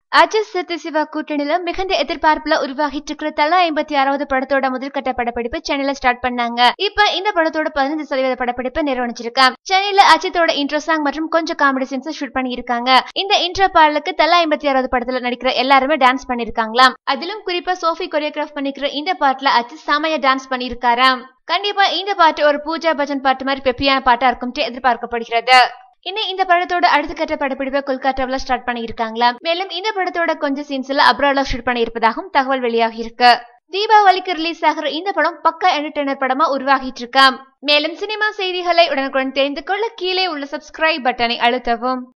அஜித் சிவா கூட்டணியில மிகுந்த எதிர்பார்ப்புல உருவாகிட்டு இருக்கிற தலா 56வது படத்தோட முதல்கட்ட படப்பிடிப்பு சென்னையில ஸ்டார்ட் பண்ணாங்க. இப்ப இந்த படத்தோட 15% படப்பிடிப்பு நிறைவடைஞ்சிருக்கு. சென்னையில அஜித்தோட இன்ட்ரோ சாங் மற்றும் கொஞ்சம் காமெடி சீன்ஸ் ஷூட் பண்ணியிருக்காங்க. இந்த இன்ட்ரோ பாடலுக்கு தலா 56வது படத்துல நடிக்கிற எல்லாருமே டான்ஸ் பண்ணிருக்காங்களாம். அதிலும் குறிப்பா சோஃபி கொரியோகிராஃப் பண்ணிக்கிற இந்த பாட்டுல அஜித் செமையா டான்ஸ் பண்ணிருக்காராம். கண்டிப்பா இந்த பாட்டு ஒரு பூஜா பஜன் பாட்டு மாதிரி பெப்பியான பாட்டா இருக்கும் எதிர்பார்க்கப்படுகிறது. இன்னும் இந்த படத்தோட அடுத்த கட்ட படப்பிடிப்பை கொல்கத்தாவில் ஸ்டார்ட் பண்ணியிருக்காங்களா. மேலும் இந்த படத்தோட கொஞ்சம் சீன்ஸ்ல அப்ராட்ல ஷூட் பண்ணியிருப்பதாகவும் தகவல் வெளியாகி இருக்கு. தீபாவளிக்கு ரிலீஸ் ஆகிற இந்த படம் பக்கா என்டர்டெய்னர் படமா உருவாகிட்டு இருக்காம். மேலும் சினிமா செய்திகளை உடனுக்குடன் தெரிந்து கொள்ள கீழே உள்ள சப்ஸ்கிரைப் பட்டனை அழுத்தவும்.